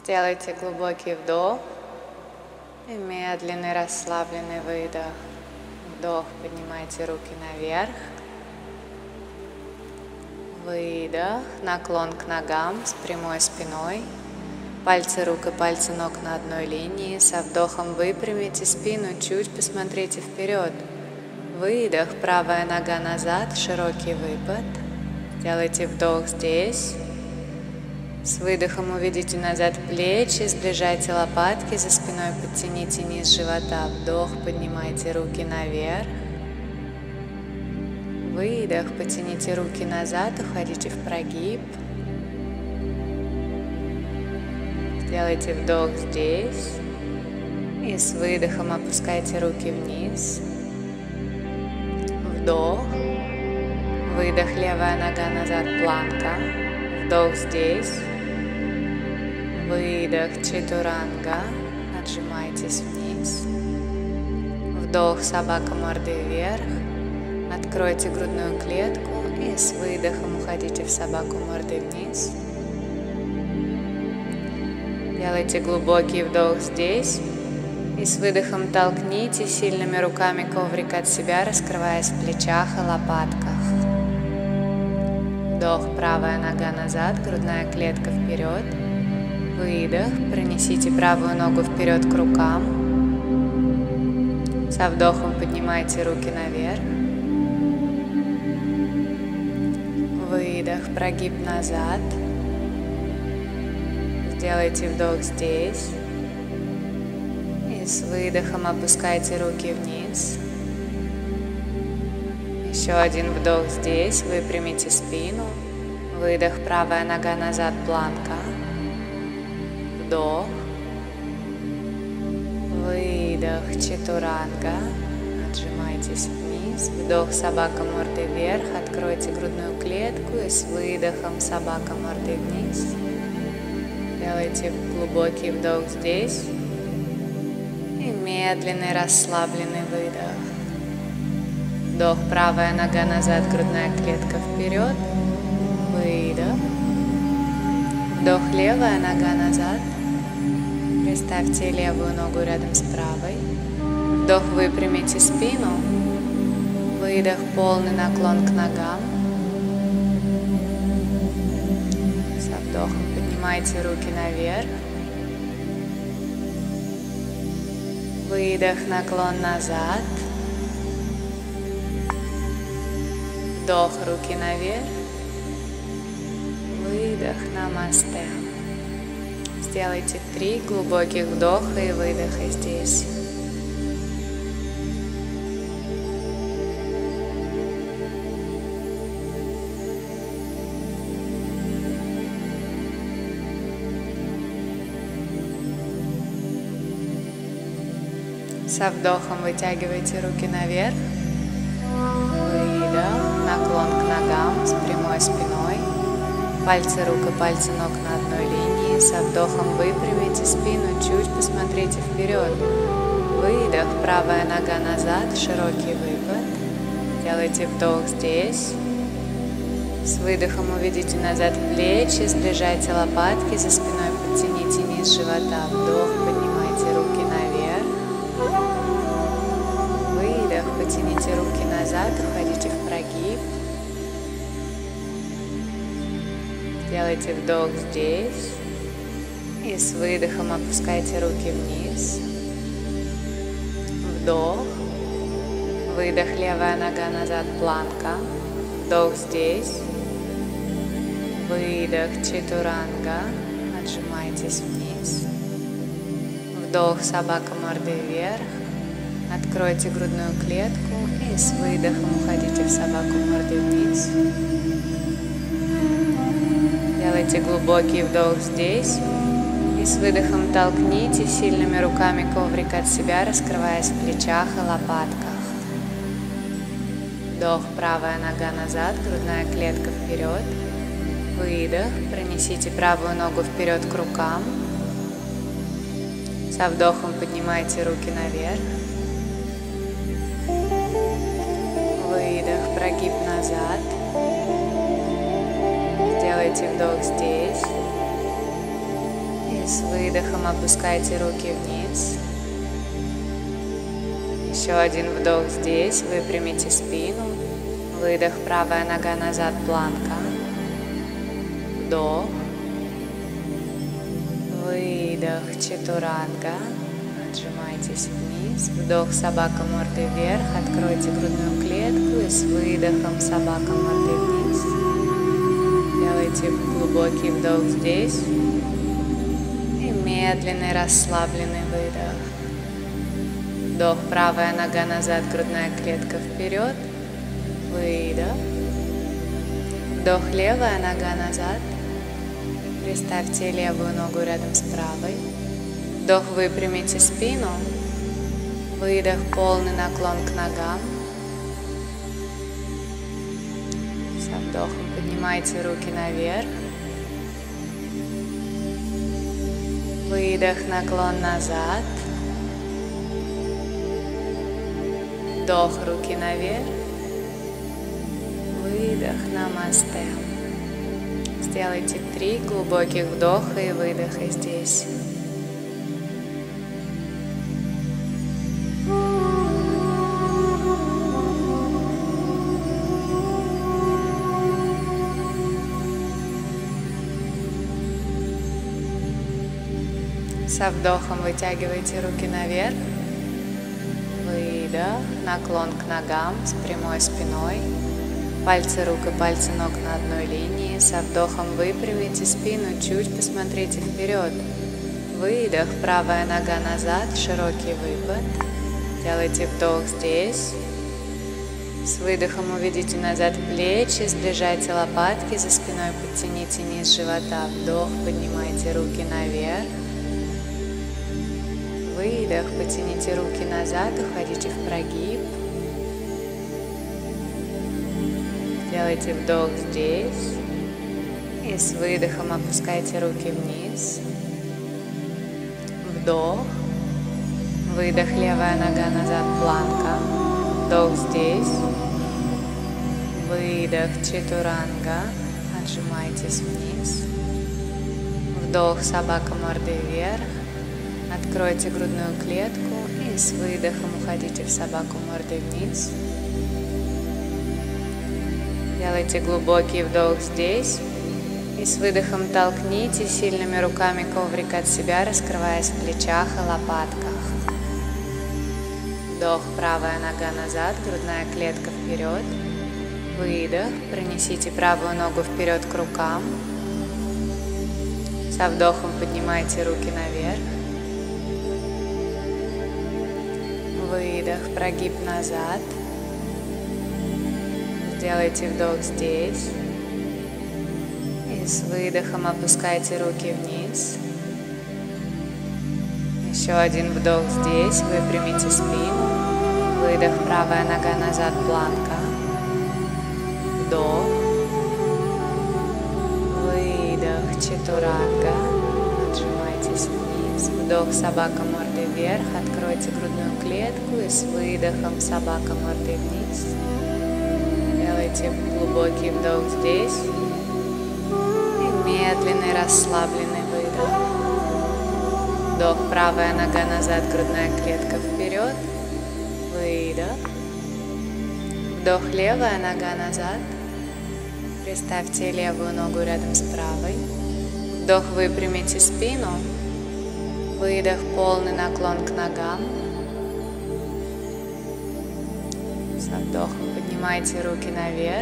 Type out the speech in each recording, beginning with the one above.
Сделайте глубокий вдох и медленный расслабленный выдох. Вдох, поднимайте руки наверх. Выдох, наклон к ногам с прямой спиной. Пальцы рук и пальцы ног на одной линии. Со вдохом выпрямите спину, чуть посмотрите вперед. Выдох, правая нога назад, широкий выпад. Делайте вдох здесь. С выдохом уведите назад плечи, сближайте лопатки, за спиной подтяните низ живота. Вдох, поднимайте руки наверх. Выдох, потяните руки назад, уходите в прогиб. Сделайте вдох здесь. И с выдохом опускайте руки вниз. Вдох. Выдох, левая нога назад, планка. Вдох здесь. Выдох, чатуранга. Отжимайтесь вниз. Вдох, собака мордой вверх. Откройте грудную клетку и с выдохом уходите в собаку мордой вниз. Делайте глубокий вдох здесь. И с выдохом толкните сильными руками коврик от себя, раскрываясь в плечах и лопатках. Вдох, правая нога назад, грудная клетка вперед. Выдох, пронесите правую ногу вперед к рукам. Со вдохом поднимайте руки наверх. Выдох, прогиб назад. Сделайте вдох здесь. И с выдохом опускайте руки вниз. Еще один вдох здесь. Выпрямите спину. Выдох, правая нога назад, планка. Вдох. Выдох, чатуранга. Отжимайтесь вниз. Вдох, собака мордой вверх. Откройте грудную клетку и с выдохом собака мордой вниз. Делайте глубокий вдох здесь. И медленный расслабленный выдох. Вдох, правая нога назад, грудная клетка вперед. Выдох. Вдох, левая нога назад. Представьте левую ногу рядом с правой. Вдох, выпрямите спину. Выдох, полный наклон к ногам. Со вдохом поднимайте руки наверх. Выдох, наклон назад. Вдох, руки наверх. Выдох, намасте. Сделайте 3 глубоких вдоха и выдоха здесь. Со вдохом вытягивайте руки наверх. Выдох, наклон к ногам с прямой спиной. Пальцы рук и пальцы ног на одной линии. Со вдохом выпрямите спину, чуть посмотрите вперед. Выдох, правая нога назад, широкий выпад. Делайте вдох здесь. С выдохом уведите назад плечи, сближайте лопатки, за спиной подтяните низ живота. Вдох, поднимайте руки наверх. Выдох, потяните руки назад, уходите в прогиб. Делайте вдох здесь. И с выдохом опускайте руки вниз. Вдох. Выдох, левая нога назад, планка. Вдох здесь. Выдох, чатуранга. Отжимайтесь вниз. Вдох, собака мордой вверх. Откройте грудную клетку и с выдохом уходите в собаку мордой вниз. Делайте глубокий вдох здесь. И с выдохом толкните сильными руками коврик от себя, раскрываясь в плечах и лопатках. Вдох, правая нога назад, грудная клетка вперед. Выдох, пронесите правую ногу вперед к рукам. Со вдохом поднимайте руки наверх. Выдох, прогиб назад. Сделайте вдох здесь. И с выдохом опускайте руки вниз. Еще один вдох здесь, выпрямите спину. Выдох, правая нога назад, планка. Вдох. Выдох, чатуранга. Отжимайтесь вниз. Вдох, собака мордой вверх. Откройте грудную клетку и с выдохом собака мордой вниз. Делайте глубокий вдох здесь. И медленный расслабленный выдох. Вдох, правая нога назад, грудная клетка вперед. Выдох. Вдох, левая нога назад. Приставьте левую ногу рядом с правой. Вдох, выпрямите спину. Выдох, полный наклон к ногам. Со вдохом поднимайте руки наверх. Выдох, наклон назад. Вдох, руки наверх. Выдох, намасте. Сделайте 3 глубоких вдоха и выдоха здесь. Со вдохом вытягивайте руки наверх. Выдох, наклон к ногам с прямой спиной. Пальцы рук и пальцы ног на одной линии. Со вдохом выпрямите спину, чуть посмотрите вперед. Выдох, правая нога назад, широкий выпад. Делайте вдох здесь. С выдохом уведите назад плечи, сближайте лопатки, за спиной подтяните низ живота. Вдох, поднимайте руки наверх. Выдох, потяните руки назад, уходите в прогиб. Делайте вдох здесь. И с выдохом опускайте руки вниз. Вдох. Выдох, левая нога назад, планка. Вдох здесь. Выдох, чатуранга. Отжимайтесь вниз. Вдох, собака мордой вверх. Откройте грудную клетку и с выдохом уходите в собаку мордой вниз. Делайте глубокий вдох здесь и с выдохом толкните сильными руками коврик от себя, раскрываясь в плечах и лопатках. Вдох, правая нога назад, грудная клетка вперед. Выдох, пронесите правую ногу вперед к рукам. Со вдохом поднимайте руки наверх. Выдох, прогиб назад. Сделайте вдох здесь. И с выдохом опускайте руки вниз. Еще один вдох здесь. Выпрямите спину. Выдох, правая нога назад, планка. Вдох. Выдох, чатуранга. Отжимайтесь вниз. Вдох, собака мордой вверх. Откройте грудную клетку и с выдохом собака мордой вниз. Делайте глубокий вдох здесь и медленный расслабленный выдох. Вдох, правая нога назад, грудная клетка вперед. Выдох. Вдох, левая нога назад. Приставьте левую ногу рядом с правой. Вдох, выпрямите спину. Выдох, полный наклон к ногам. Со вдохом поднимайте руки наверх.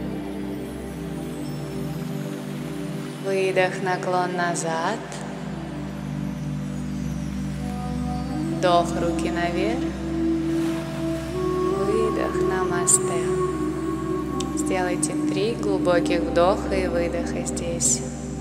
Выдох, наклон назад. Вдох, руки наверх. Выдох, намасте. Сделайте 3 глубоких вдоха и выдоха здесь.